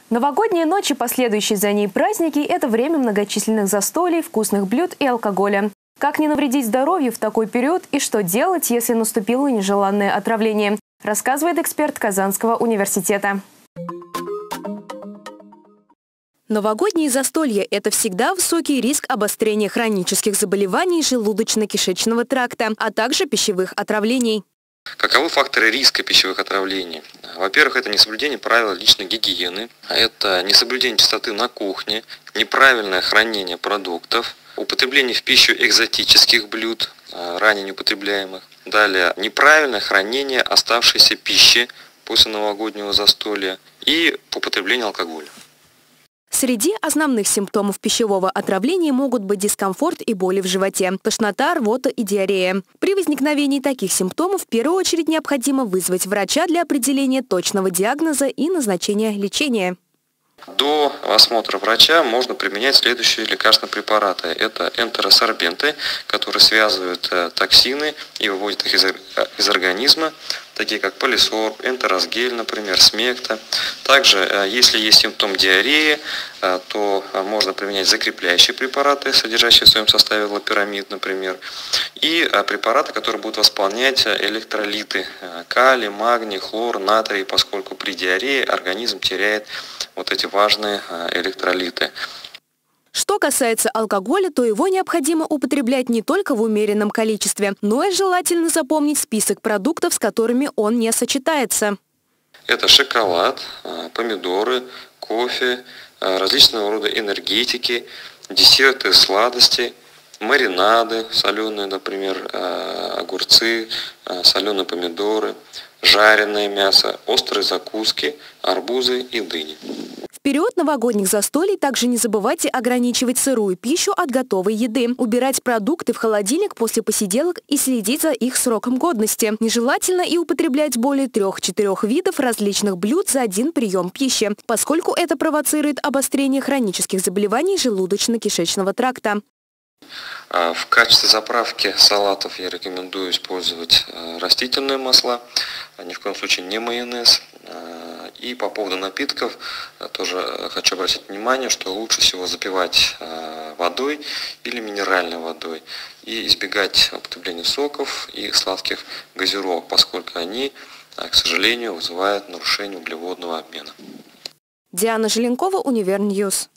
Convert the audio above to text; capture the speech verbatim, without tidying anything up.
Новогодние ночи, последующие за ней праздники – это время многочисленных застолий, вкусных блюд и алкоголя. Как не навредить здоровью в такой период и что делать, если наступило нежеланное отравление, рассказывает эксперт Казанского университета. Новогодние застолья – это всегда высокий риск обострения хронических заболеваний желудочно-кишечного тракта, а также пищевых отравлений. Каковы факторы риска пищевых отравлений? Во-первых, это несоблюдение правил личной гигиены, это несоблюдение чистоты на кухне, неправильное хранение продуктов, употребление в пищу экзотических блюд, ранее неупотребляемых. Далее, неправильное хранение оставшейся пищи после новогоднего застолья и употребление алкоголя. Среди основных симптомов пищевого отравления могут быть дискомфорт и боли в животе, тошнота, рвота и диарея. При возникновении таких симптомов в первую очередь необходимо вызвать врача для определения точного диагноза и назначения лечения. До осмотра врача можно применять следующие лекарственные препараты. Это энтеросорбенты, которые связывают токсины и выводят их из, из организма, такие как полисорб, энтеросгель, например, смекта. Также, если есть симптом диареи, то можно применять закрепляющие препараты, содержащие в своем составе лопирамид, например, и препараты, которые будут восполнять электролиты калий, магний, хлор, натрий, поскольку при диарее организм теряет вот эти важные электролиты. Что касается алкоголя, то его необходимо употреблять не только в умеренном количестве, но и желательно запомнить список продуктов, с которыми он не сочетается. Это шоколад, помидоры, кофе, различного рода энергетики, десерты, сладости, маринады, соленые, например, огурцы, соленые помидоры, жареное мясо, острые закуски, арбузы и дыни. В период новогодних застолий также не забывайте ограничивать сырую пищу от готовой еды, убирать продукты в холодильник после посиделок и следить за их сроком годности. Нежелательно и употреблять более трех-четырех видов различных блюд за один прием пищи, поскольку это провоцирует обострение хронических заболеваний желудочно-кишечного тракта. В качестве заправки салатов я рекомендую использовать растительные масла, ни в коем случае не майонез. И по поводу напитков тоже хочу обратить внимание, что лучше всего запивать водой или минеральной водой и избегать употребления соков и сладких газировок, поскольку они, к сожалению, вызывают нарушение углеводного обмена. Диана Желенкова, Универньюз.